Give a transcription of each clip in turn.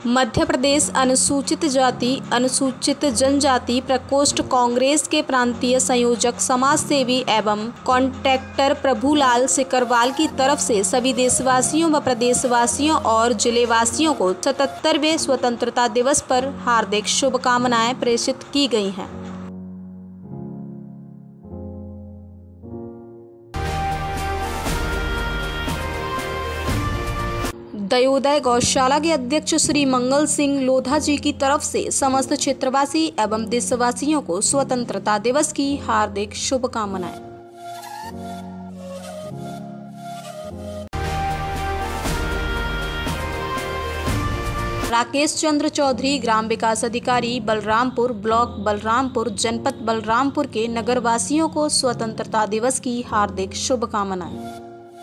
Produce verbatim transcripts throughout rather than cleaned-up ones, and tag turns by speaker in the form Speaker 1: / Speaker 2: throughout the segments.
Speaker 1: मध्य प्रदेश अनुसूचित जाति अनुसूचित जनजाति प्रकोष्ठ कांग्रेस के प्रांतीय संयोजक समाज सेवी एवं कॉन्ट्रैक्टर प्रभुलाल सिकरवाल की तरफ से सभी देशवासियों व प्रदेशवासियों और जिलेवासियों को सतहत्तरवें स्वतंत्रता दिवस पर हार्दिक शुभकामनाएं प्रेषित की गई हैं। दयोदय गौशाला के अध्यक्ष श्री मंगल सिंह लोधा जी की तरफ से समस्त क्षेत्रवासी एवं देशवासियों को स्वतंत्रता दिवस की हार्दिक शुभकामनाएं। राकेश चंद्र चौधरी, ग्राम विकास अधिकारी बलरामपुर, ब्लॉक बलरामपुर, जनपद बलरामपुर के नगरवासियों को स्वतंत्रता दिवस की हार्दिक शुभकामनाएं।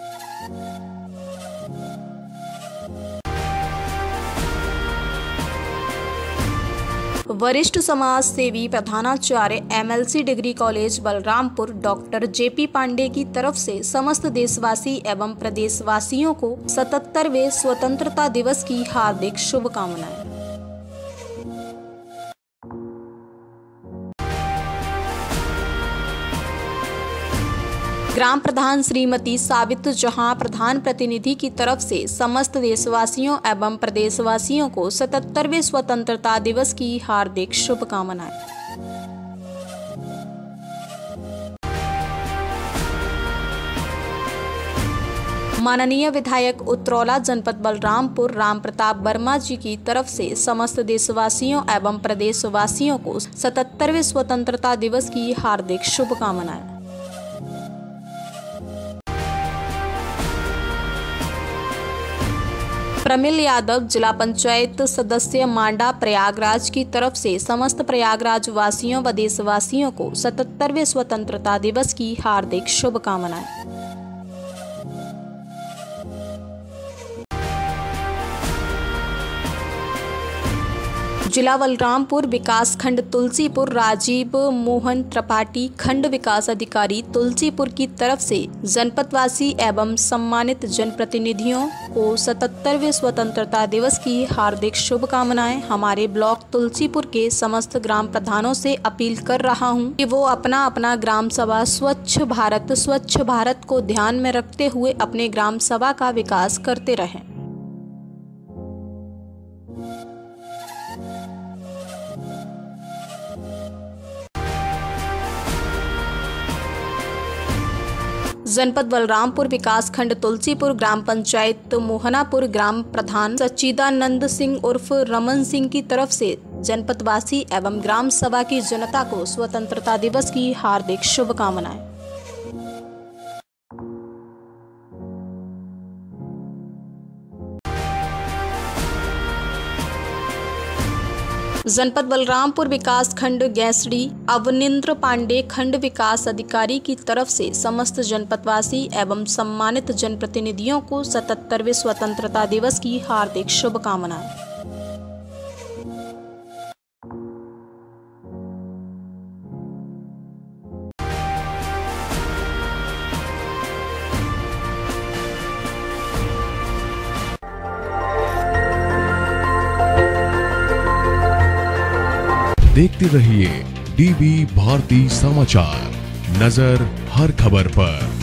Speaker 1: वरिष्ठ समाज सेवी प्रधानाचार्य MLC degree college Balrampur doctor JP Pandey की तरफ से समस्त देशवासी एवं प्रदेशवासियों को सतहत्तरवें स्वतंत्रता दिवस की हार्दिक शुभकामनाएं। ग्राम प्रधान श्रीमती साबित जहां प्रधान प्रतिनिधि की तरफ से समस्त देशवासियों एवं प्रदेशवासियों को सतहत्तरवें स्वतंत्रता दिवस की हार्दिक शुभकामनाएं। माननीय विधायक उत्तरौला जनपद बलरामपुर राम प्रताप वर्मा जी की तरफ से समस्त देशवासियों एवं प्रदेशवासियों को सतहत्तरवें स्वतंत्रता दिवस की हार्दिक शुभकामनाएं। प्रमिल यादव, जिला पंचायत सदस्य मांडा प्रयागराज की तरफ से समस्त प्रयागराज वासियों व देशवासियों को सतहत्तरवें स्वतंत्रता दिवस की हार्दिक शुभकामनाएं। जिला बलरामपुर विकास खंड तुलसीपुर राजीव मोहन त्रिपाठी, खंड विकास अधिकारी तुलसीपुर की तरफ से जनपदवासी एवं सम्मानित जनप्रतिनिधियों को सतहत्तरवें स्वतंत्रता दिवस की हार्दिक शुभकामनाएं। हमारे ब्लॉक तुलसीपुर के समस्त ग्राम प्रधानों से अपील कर रहा हूं कि वो अपना अपना ग्राम सभा स्वच्छ भारत स्वच्छ भारत को ध्यान में रखते हुए अपने ग्राम सभा का विकास करते रहें। जनपद बलरामपुर विकास खंड तुलसीपुर ग्राम पंचायत मोहनापुर ग्राम प्रधान सच्चिदानंद सिंह उर्फ रमन सिंह की तरफ से जनपदवासी एवं ग्राम सभा की जनता को स्वतंत्रता दिवस की हार्दिक शुभकामनाएं। जनपद बलरामपुर विकास खंड गैसड़ी अवनिंद्र पांडे, खंड विकास अधिकारी की तरफ से समस्त जनपदवासी एवं सम्मानित जनप्रतिनिधियों को सतहत्तरवें स्वतंत्रता दिवस की हार्दिक शुभकामनाएं।
Speaker 2: देखते रहिए डीबी भारती समाचार, नजर हर खबर पर।